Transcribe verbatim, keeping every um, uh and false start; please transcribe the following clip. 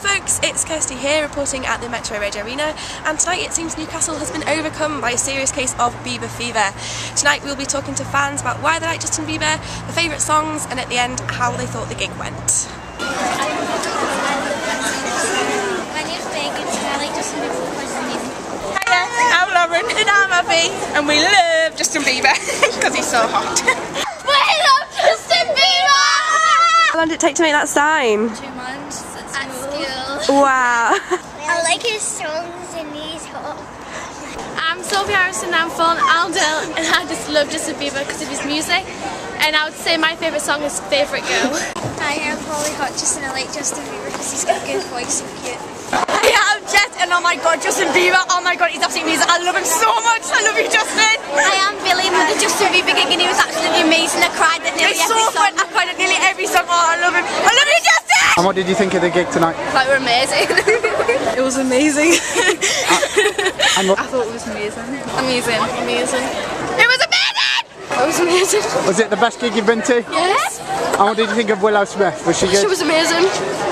folks, it's Kirsty here reporting at the Metro Radio Arena, and tonight it seems Newcastle has been overcome by a serious case of Bieber fever. Tonight we'll be talking to fans about why they like Justin Bieber, their favourite songs, and at the end how they thought the gig went. My name's Megan and I like Justin Bieber because he's amazing. Hiya, I'm Lauren and I'm Abby and we love Justin Bieber because he's so hot. We love Justin Bieber! How long did it take to make that sign? Two months at school. Wow. I like his songs and he's hot. I'm Sophie Harrison, I'm from Aldale and I just love Justin Bieber because of his music, and I would say my favourite song is Favourite Girl. Hi, I'm Polly Hodges and I like Justin Bieber because he's got a good voice and cute. Hi, I'm Jet and oh my god, Justin Bieber, oh my god, he's absolutely amazing. I love him so much, I love you Justin. Hi, I'm Billy with the Justin Bieber gig and he was absolutely amazing. I cried at nearly It's so every fun, song. I cried at nearly every song, oh I love him. I love you Justin! And what did you think of the gig tonight? Like we're amazing. It was amazing. And what, I thought it was amazing. Amazing. Amazing. It was amazing! It was amazing. was it the best gig you've been to? Yes. And what did you think of Willow Smith? Was she good? She was amazing.